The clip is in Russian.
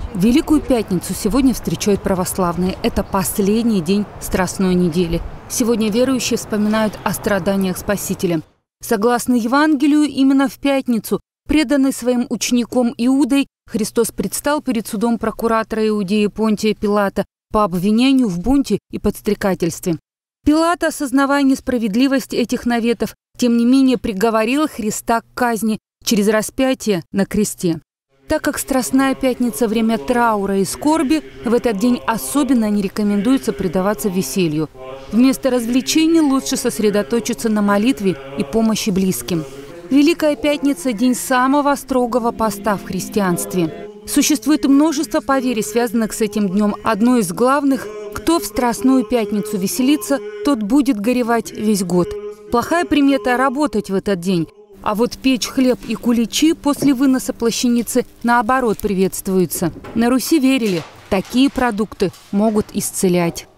Великую Пятницу сегодня встречают православные. Это последний день Страстной недели. Сегодня верующие вспоминают о страданиях Спасителя. Согласно Евангелию, именно в пятницу, преданный своим учеником Иудой, Христос предстал перед судом прокуратора Иудеи Понтия Пилата по обвинению в бунте и подстрекательстве. Пилат, осознавая несправедливость этих наветов, тем не менее приговорил Христа к казни через распятие на кресте. Так как Страстная Пятница – время траура и скорби, в этот день особенно не рекомендуется предаваться веселью. Вместо развлечений лучше сосредоточиться на молитве и помощи близким. Великая Пятница – день самого строгого поста в христианстве. Существует множество поверий, связанных с этим днем. Одно из главных – кто в Страстную Пятницу веселится, тот будет горевать весь год. Плохая примета – работать в этот день. А вот печь хлеб и куличи после выноса плащаницы наоборот приветствуются. На Руси верили, такие продукты могут исцелять.